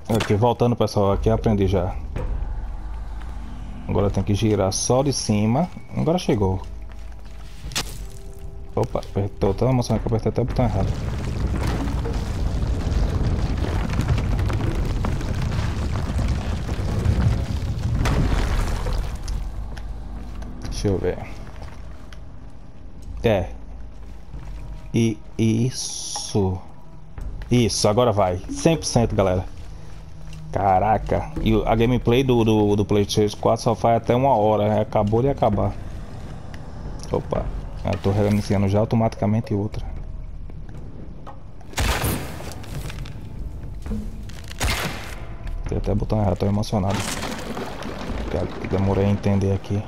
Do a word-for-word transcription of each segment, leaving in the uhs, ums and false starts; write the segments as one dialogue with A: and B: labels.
A: Aqui, voltando pessoal, aqui aprendi já. Agora tem que girar só de cima. Agora chegou. Opa, apertou, tá emocionado que eu apertei até o botão errado. Deixa eu ver. É. E isso. Isso, agora vai. cem por cento, galera. Caraca. E a gameplay do, do, do PlayStation quatro só faz até uma hora. Acabou de acabar. Opa. Eu tô reiniciando já automaticamente outra. Tem até botão errado, tô emocionado. Demorei a entender aqui.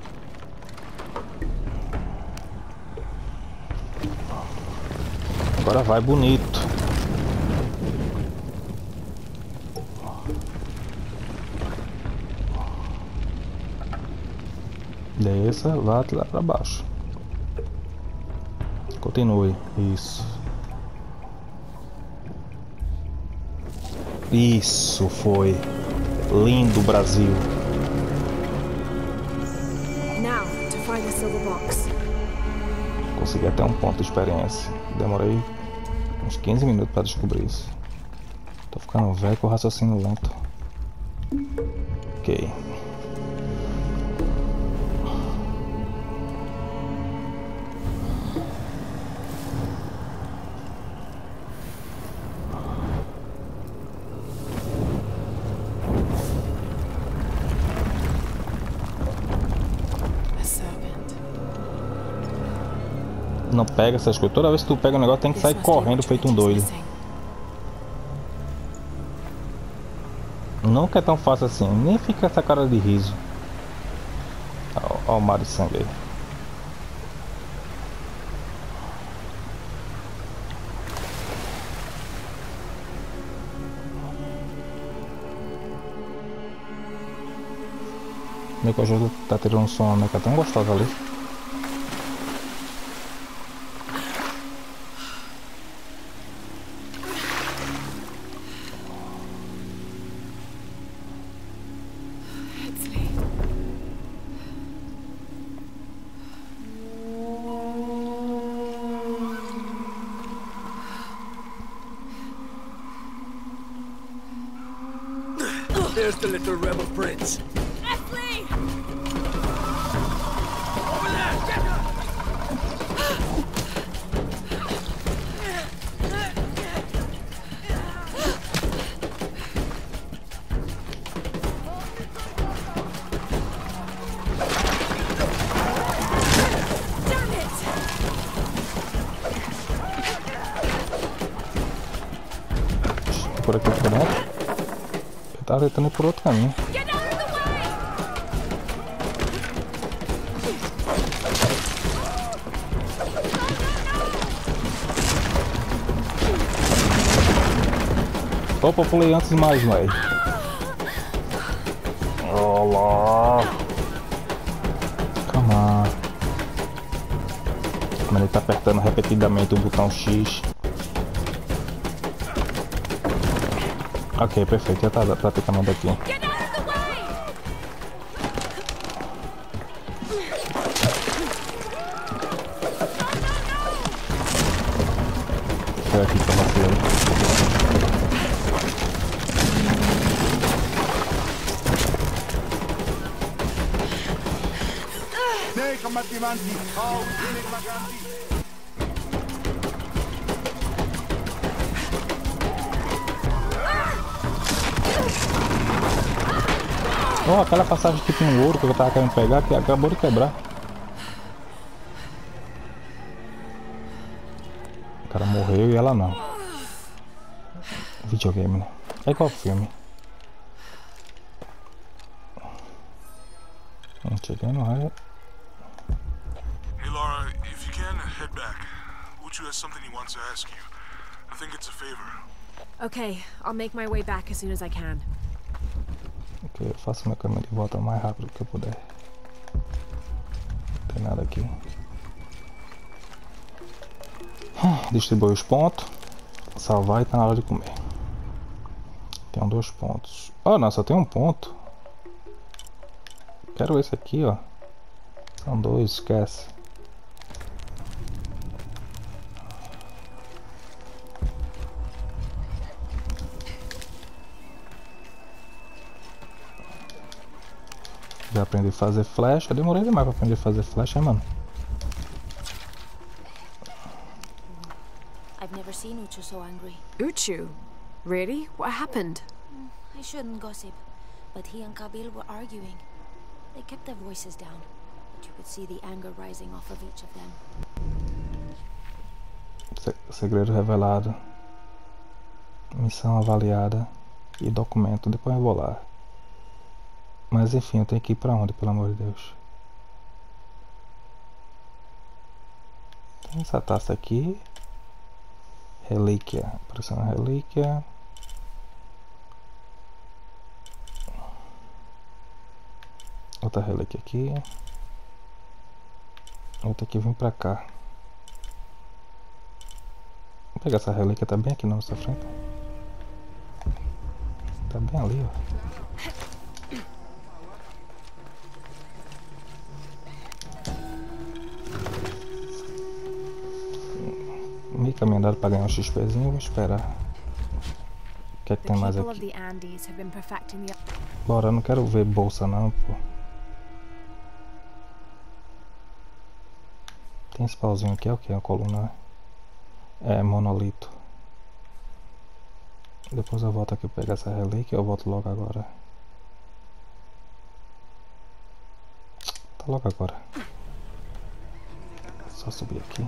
A: Agora vai bonito. Desça, vá lá pra baixo. Continue. Isso. Isso foi. Lindo, Brasil.
B: Now to find the silver box.
A: Consegui até um ponto de experiência. Demorei uns quinze minutos para descobrir isso. Tô ficando velho com o raciocínio lento. Ok. Não pega essas coisas. Toda vez que tu pega o negócio tem que sair correndo feito um doido. Nunca é tão fácil assim. Nem fica essa cara de riso. Olha o mar de sangue aí. Meu que o jogo tá tirando um som, né? Que é tão gostoso ali.
C: There's the little rebel prince.
B: Ashley!
C: Over there, get her!
B: Damn it!
A: Por aqui por dentro. Tá tentando ir por outro caminho.
B: Get out of the way!
A: Opa, eu pulei antes demais, velho. Olá. Calma. Mas ele tá apertando repetidamente o botão X. Ok, perfeito, já tá praticamente aqui.
B: Get out of the way!
A: Foi aqui pra você. Oh, aquela passagem que tinha um ouro que eu tava querendo pegar, que acabou de quebrar. O cara morreu e ela não. Videogame, né? É igual filme. Não cheguei no raio.
D: Hey Laura, if you can, head back. Uchu has something he wants to ask you. I think it's a favor.
B: Okay, I'll make my way back as soon as I can.
A: Ok, eu faço minha câmera de volta o mais rápido que eu puder. Não tem nada aqui. Distribui os pontos. Salvar e tá na hora de comer. Tenho dois pontos. Oh, não, só tem um ponto. Quero esse aqui, ó. São dois, esquece. Já aprendi a fazer flecha. Demorei demais pra aprender a fazer flecha, hein, mano.
E: I've never seen Uchu so angry.
B: Uchu? Really? What happened?
E: I shouldn't gossip, but he and Kabil were arguing. They kept their voices down, but you could see the anger rising off of each of them.
A: Se segredo revelado. Missão avaliada. E documento. Depois eu vou lá. Mas enfim, eu tenho que ir pra onde, pelo amor de Deus? Tem essa taça aqui. Relíquia. Apareceu uma relíquia. Outra relíquia aqui. Outra que vem pra cá. Vou pegar essa relíquia, tá bem aqui na nossa frente. Tá bem ali, ó. Me caminhando para ganhar um XPzinho, vou esperar. O que é que tem mais aqui? Bora, eu não quero ver bolsa não, pô. Tem esse pauzinho aqui, é o que? A coluna é monolito. Depois eu volto aqui pra pegar essa relíquia, eu volto logo agora. Tá logo agora. Só subir aqui.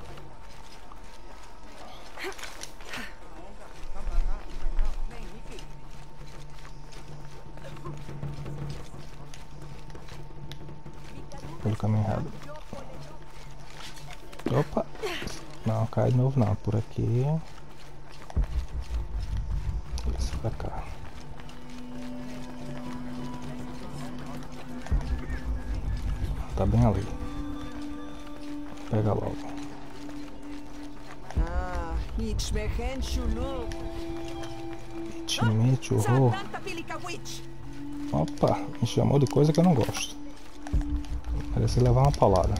A: Pelo caminho errado. Opa! Não, cai de novo não. Por aqui. Isso pra cá. Tá bem ali. Pega logo.
F: Ah, Ichmehen Shulu.
A: Ichme churro. Opa, me chamou de coisa que eu não gosto. Parece levar uma paulada.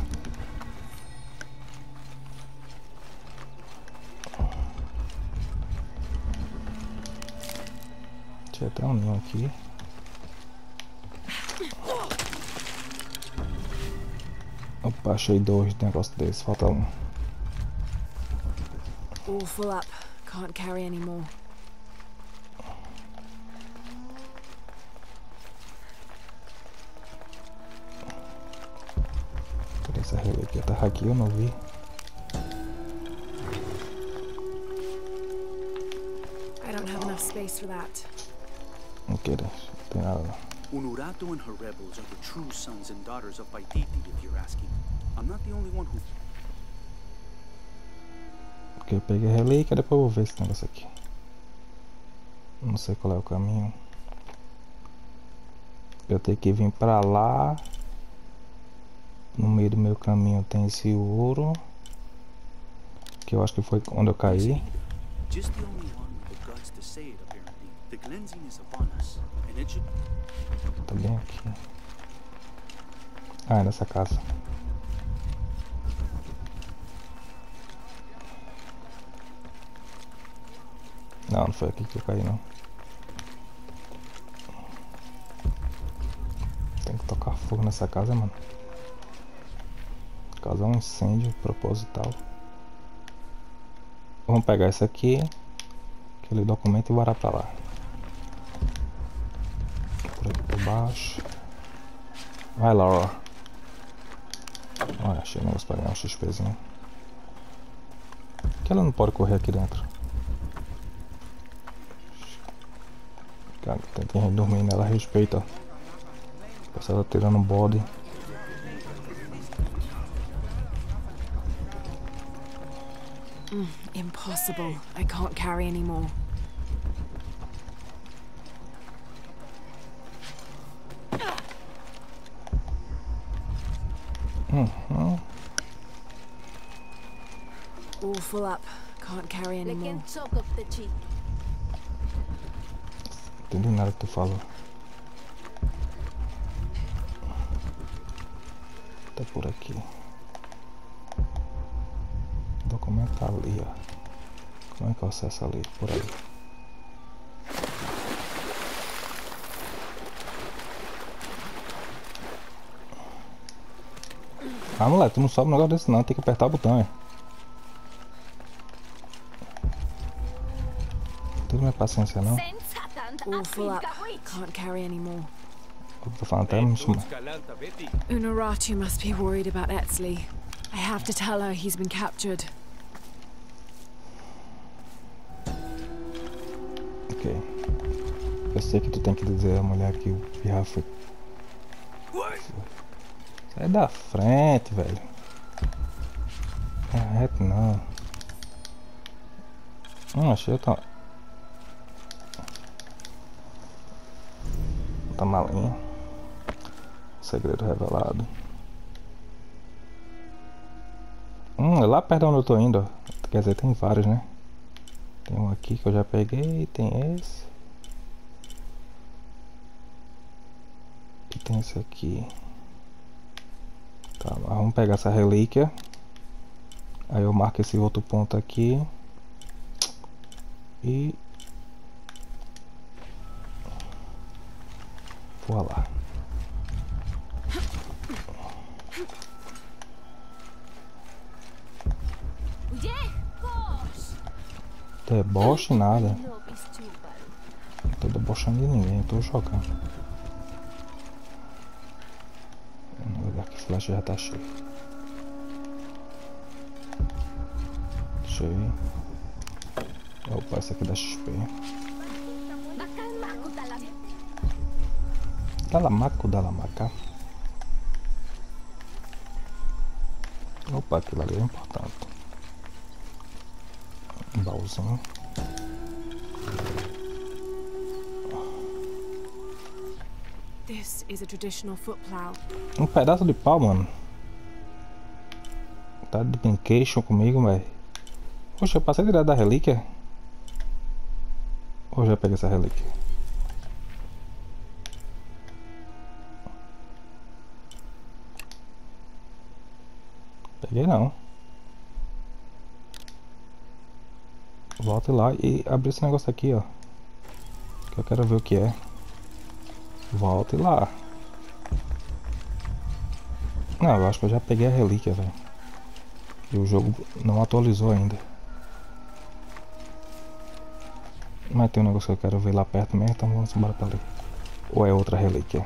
A: Tinha até um ninho aqui. Opa, achei dois negócios desses, falta um.
B: All full up. Can't carry anymore.
A: Cadê essa relíquia? Tá aqui, eu não vi.
B: I don't have enough space for that.
A: Não quero, não tem nada não.
C: Unuratu and her rebels are the true sons and daughters of Paititi, if you're asking. I'm not the only one who...
A: Ok, eu peguei a relíquia, depois eu vou ver esse negócio aqui. Não sei qual é o caminho. Eu tenho que vir pra lá. No meio do meu caminho tem esse ouro. Que eu acho que foi onde eu caí.
C: Just the only one with the guts to say it, apparently. The cleansing is upon us, and it should...
A: Tá bem aqui. Ah, é nessa casa. Não, não foi aqui que eu caí não. Tem que tocar fogo nessa casa, mano. Causar um incêndio proposital. Vamos pegar esse aqui. Aquele documento e bora pra lá. Por aqui por baixo. Vai lá, ó. Olha, achei um negócio pra ganhar um XPzinho. Por que ela não pode correr aqui dentro? Cara, tem gente dormindo, ela respeita. O pessoal tá tirando um bode.
B: Mm, impossible. I can't carry anymore.
A: Uhum.
B: All full up. Can't carry anymore.
E: Lekin chok of the cheek.
A: entendi nada que tu falou. Tá por aqui. O documento tá ali, ó. Como é que eu acesso ali? Por aí. Ah, moleque, tu não sobe um negócio desse não, tem que apertar o botão, é. Não tem minha paciência não.
B: All full up. Can't carry anymore.
A: Eu tô falando até me chamar.
B: Unuratu must be worried about Etzli. I have to tell her he's been captured.
A: Ok. Eu sei que tu tem que dizer à mulher que o Pirra foi. Sai da frente, velho. É reto não. Hum, achei outra. Outra malinha. Segredo revelado. Hum, é lá perto de onde eu tô indo, ó. Quer dizer, tem vários, né? Tem um aqui que eu já peguei, tem esse. E tem esse aqui. Tá, mas vamos pegar essa relíquia. Aí eu marco esse outro ponto aqui. E... vou lá. Deboche nada. Não tô debochando de ninguém, tô jogando. No lugar que flash já tá cheio. Cheio. Opa, esse aqui dá X P. Dalamaco, dalamaca. Opa, aquilo ali é importante. Um baúzinho.
B: This is a traditional foot plow.
A: Um pedaço de pau, mano. Tá de brincation comigo, velho. Poxa, eu passei direto da relíquia. Ou já peguei essa relíquia? Peguei não. Volta lá e abre esse negócio aqui, ó. Que eu quero ver o que é. Volte lá. Não, eu acho que eu já peguei a relíquia, velho. E o jogo não atualizou ainda. Mas tem um negócio que eu quero ver lá perto mesmo, então vamos embora pra ali. Ou é outra relíquia?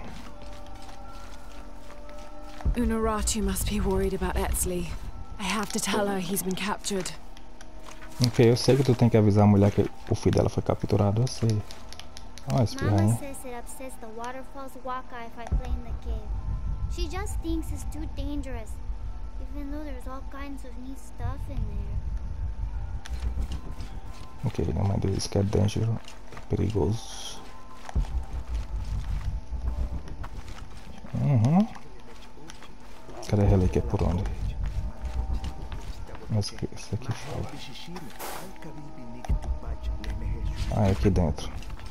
B: Unuratu must be worried about Etzli. I have to tell her he's been captured.
A: Ok, eu sei que tu tem que avisar a mulher que o filho dela foi capturado, eu sei. Olha esse pirrainha.
G: Mama says it upsets the waterfall's waka if I play in the cave. She just thinks it's too dangerous, even though there's all kinds of neat stuff in there.
A: Ok, minha mãe diz que é dangerous, é perigoso. Uhum. Cadê a relíquia por onde? Mas esse aqui fala. Ah, é aqui dentro.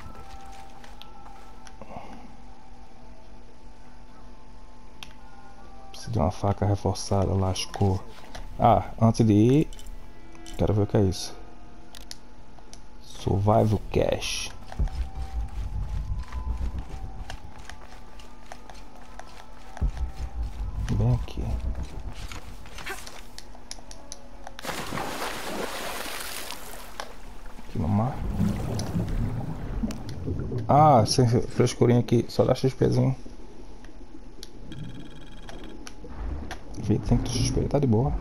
A: Preciso de uma faca reforçada, lascou. Ah, antes de ir, quero ver o que é isso. Survival Cache. Bem aqui. Aqui no mar. Ah, sem frescurinha aqui, só dá XPzinho. vinte e cinco de X P, tá de boa.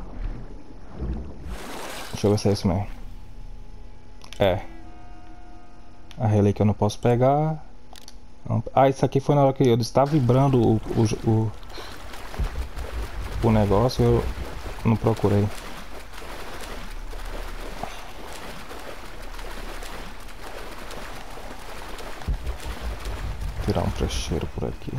A: Deixa eu ver se é isso mesmo. É. A relíquia eu não posso pegar. Ah, isso aqui foi na hora que eu estava vibrando o, o, o, o negócio, eu não procurei. Tirar um trecheiro por aqui.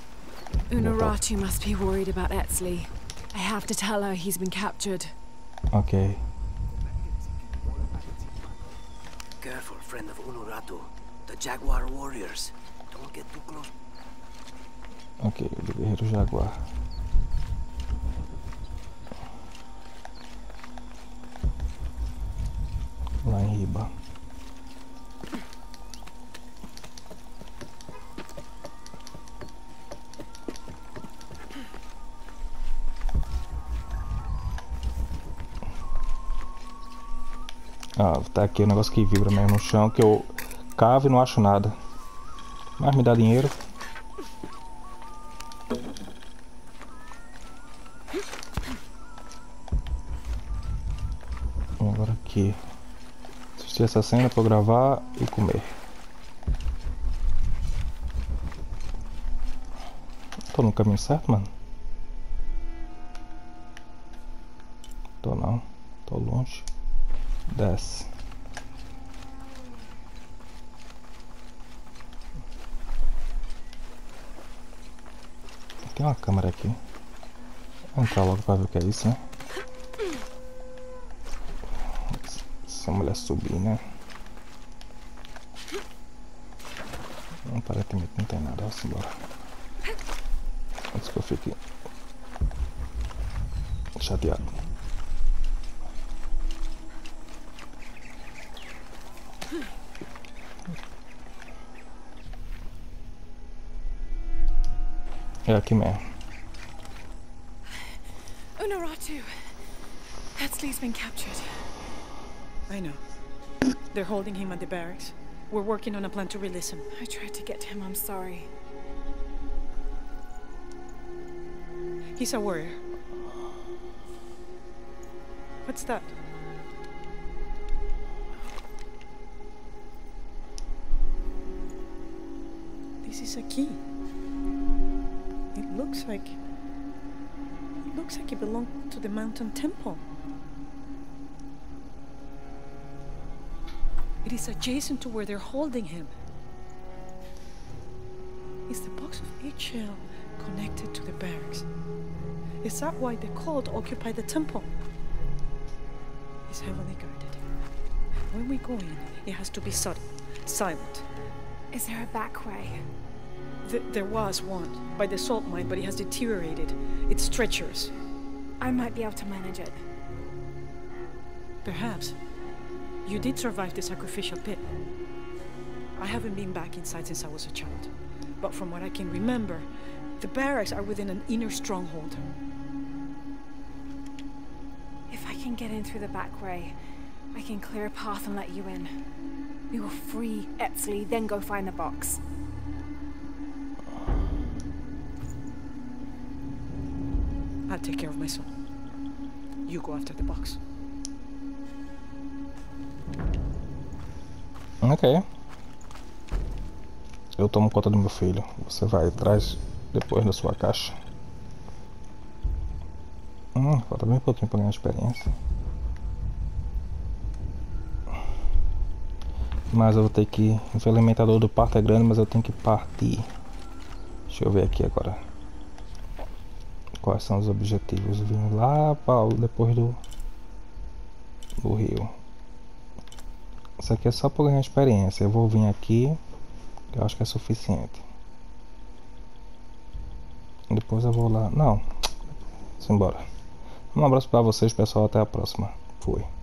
B: Unuratu must be worried about Etzli. I have to tell her he's been captured.
A: Ok.
H: Careful, friend of Unuratu. The Jaguar warriors. Don't get too close.
A: Ok, do guerreiro jaguar. Lá em riba. Ah, tá aqui o negócio que vibra mesmo no chão, que eu cavo e não acho nada. Mas me dá dinheiro. E agora aqui. Assistir essa cena pra eu gravar e comer. Tô no caminho certo, mano? Tô não. Tô longe. Desce. Tem uma câmera aqui. Vou entrar logo pra ver o que é isso, né? Se a mulher subir, né? Aparentemente não tem nada. Vamos embora. Antes que eu fique chateado. É aqui mesmo.
B: Unuratu. Hetzley's been captured.
I: I know. They're holding him at the barracks. We're working on a plan to release him.
B: I tried to get to him, I'm sorry.
I: He's a warrior. What's that? This is a key. It looks like... It looks like it belonged to the mountain temple. It is adjacent to where they're holding him. Is the box of eggshell connected to the barracks? Is that why the cult occupied the temple? It's heavily guarded. When we go in, it has to be subtle, silent.
B: Is there a back way?
I: Th there was one, by the salt mine, but it has deteriorated. It's treacherous.
B: I might be able to manage it.
I: Perhaps. You did survive the sacrificial pit. I haven't been back inside since I was a child. But from what I can remember, the barracks are within an inner stronghold.
B: If I can get in through the back way, I can clear a path and let you in. We will free Hetzley, then go find the box.
I: I'll take care of my soul. You go after the box.
A: Ok. Eu tomo conta do meu filho. Você vai atrás depois da sua caixa. Hum, falta bem pouquinho para ganhar experiência. Mas eu vou ter que... O alimentador do parto é grande, mas eu tenho que partir. Deixa eu ver aqui agora. Quais são os objetivos? Vim lá para depois do... do rio. Isso aqui é só para ganhar experiência. Eu vou vir aqui. Eu acho que é suficiente. Depois eu vou lá. Não. Vamos embora. Um abraço para vocês, pessoal. Até a próxima. Fui.